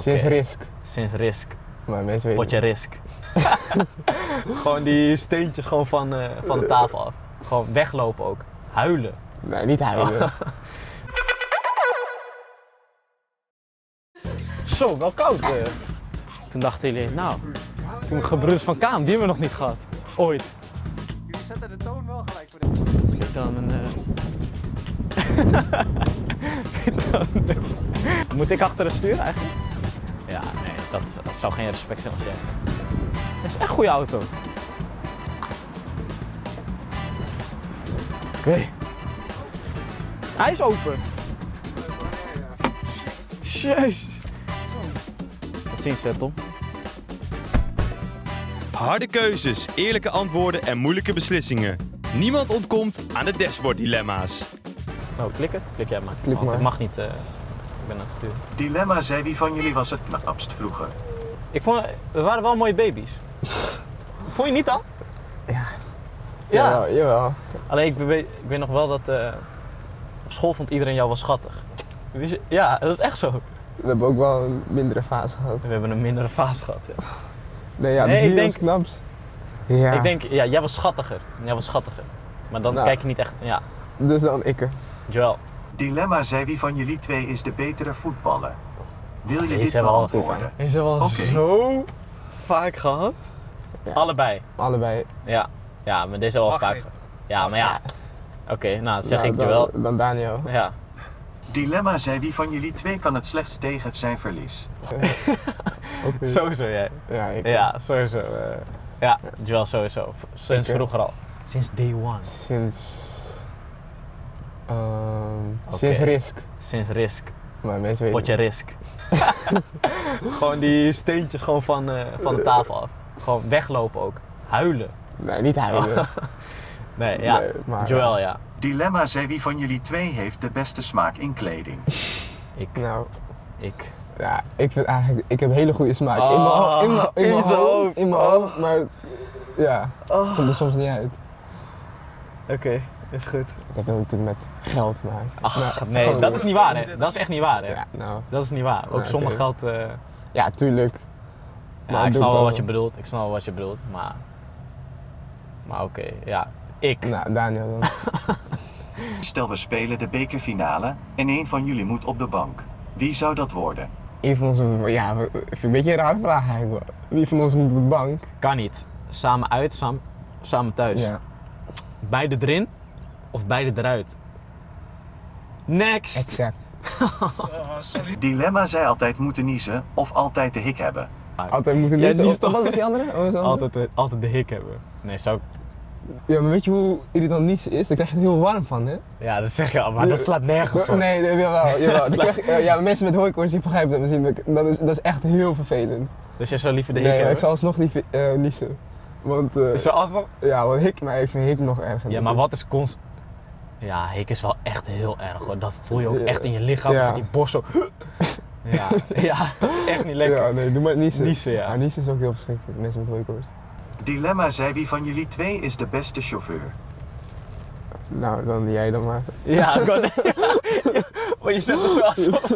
Sinds Risk. Sinds Risk. Maar mensen weten Potje Risk. Gewoon die steentjes gewoon van de tafel af. Gewoon weglopen ook. Huilen. Nee, niet huilen. Zo, wel koud. Toen dachten jullie, nou, toen Gebruis van Kaam, die hebben we nog niet gehad. Ooit. Jullie zetten de toon wel gelijk voor dit. Is dit dan een... Moet ik achter het stuur eigenlijk? Ja, nee, dat zou geen respect zijn als jij. Dat is echt een goede auto. Oké. Hij is open. Jezus. Tot ziens, Tom. Harde keuzes, eerlijke antwoorden en moeilijke beslissingen. Niemand ontkomt aan de dashboarddilemma's. Oh, klik het? Klik jij maar. Klik Want maar. het mag niet. Ik ben aan het sturen. Dilemma zei wie van jullie was het knapst vroeger. We waren wel mooie baby's. Vond je niet dan? Ja. Ja. Jawel. Alleen ik weet nog wel dat op school vond iedereen jou wel schattig. Ja, dat is echt zo. We hebben ook wel een mindere fase gehad. We hebben een mindere fase gehad. Ja. Nee, ja, Nee, dus ik wie denk- was knapst? Ja. Ik denk, ja, jij was schattiger. Maar dan Nou. kijk je niet echt. Ja, Dus dan ikke. Joel. Dilemma zei wie van jullie twee is de betere voetballer. Wil je Deze dit hebben we al beantwoorden? Deze hebben we al Oké. zo vaak gehad. Ja. Allebei. Allebei. Ja. Ja, maar deze hebben we al Mag vaak niet. gehad. Ja, maar ja. Oké, nou, dat zeg Nou, ik je wel. Dan Daniel. Ja. Dilemma zei wie van jullie twee kan het slechtst tegen zijn verlies. Oké. Sowieso jij. Ja, ik. Ja, sowieso. Ja, Joel sowieso. Sinds Oké. vroeger al. Sinds day one. Sinds Risk. Sinds Risk. Maar mensen weten. Potje Risk. Gewoon die steentjes gewoon van de tafel af. Gewoon weglopen ook. Huilen. Nee, niet huilen. Nee, ja. Nee, maar- Joel, ja. Dilemma zei wie van jullie twee heeft de beste smaak in kleding. Ik. Nou, Ik. ja, ik vind eigenlijk, ik heb hele goede smaak. Oh, in mijn in zijn hoofd. in mijn hoofd, maar ja, Oh. komt er soms niet uit. Oké, is goed. Dat heeft ook natuurlijk met geld te maken. Ach, Nou, nee, gewoon- dat is niet waar, hè. Dat is echt niet waar, hè. Ja, nou, Dat is niet waar. Ook Ja, zonder oké. geld... ja, tuurlijk. ja, Maar ik doe snap wel het wat je wel. bedoelt. Ik snap wel wat je bedoelt, maar oké, ja. Ik. Nou, Daniel dan. Stel we spelen de bekerfinale en één van jullie moet op de bank. Wie zou dat worden? Een van ons moet, ja, vind ik een beetje een rare vraag eigenlijk. Wie van ons moet op de bank? Kan niet. Samen uit, samen thuis. Ja, Beide erin of beide eruit? Next! exact. Sorry. Dilemma zei altijd moeten niezen of altijd de hik hebben. Altijd moeten Ja, niezen. die Of- is toch- Wat was die andere? Wat was die andere? Altijd de hik hebben. Nee, zou ik... Ja, maar weet je hoe irritant niezen is? Daar krijg je het heel warm van, hè? Ja, dat zeg je al, maar dat slaat nergens op. Nee, jawel. Jawel. Die krijg, ja, mensen met hooikoorts die begrijpen dat misschien. Dat is echt heel vervelend. Dus jij zou liever de hik Nee, maar hebben? ik zal alsnog liever niezen. Want, Dus zou alsnog... ja, want hik, maar ik vind hik nog erger. Ja, maar wat is Ja, hik is wel echt heel erg hoor. Dat voel je ook Ja. echt in je lichaam, Ja. van die borst zo... Ja, ja, dat is echt niet lekker. Ja, nee, doe maar niezen. Niezen, ja. Maar niezen is ook heel verschrikkelijk, mensen met hooikoorts. Dilemma zei wie van jullie twee is de beste chauffeur. Nou, dan jij dan maar. Ja, gewoon... Maar je zegt het zo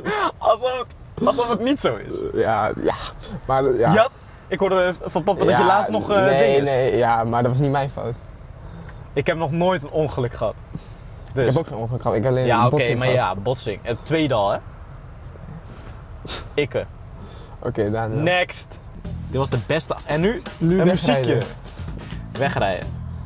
alsof het niet zo is. Ja, maar ja. Je had, ik hoorde van papa dat je Ja, laatst nog nee, dinges. nee, ja, maar dat was niet mijn fout. Ik heb nog nooit een ongeluk gehad. Dus. Ik heb ook geen ongeluk gehad, ik heb alleen Ja, een oké, botsing maar gehad. ja, botsing. Het tweede al, hè? Ikke. Oké, Daniel. Next. Dit was de beste. En nu, Nu een wegrijden. muziekje. Wegrijden.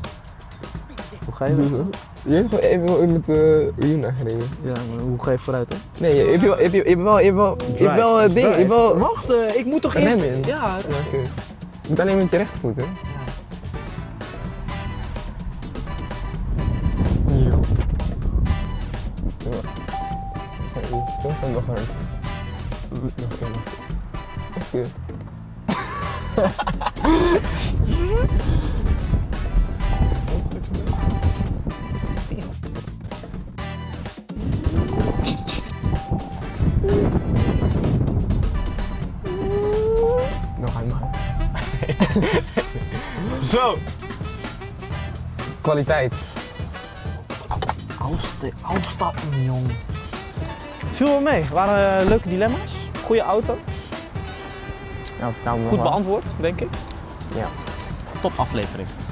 Hoe ga Doe zo. Je hebt gewoon even met Yuna gereden. Ja, maar hoe ga je vooruit, hè? Nee, je hebt wel dingen. Je hebt wel Wacht, ik moet toch remmen in. Ja, Ja, oké. Je moet alleen met je rechtervoet, hè? Ja. Stilstaan nog een. Nog één. Oké. Nog eenmaal. Zo. Kwaliteit. Uitstappen, jong. Het viel wel mee. Het waren leuke dilemma's. Goede auto. Ja, vertel me nog Goed wel. beantwoord, denk ik. Ja. Top aflevering.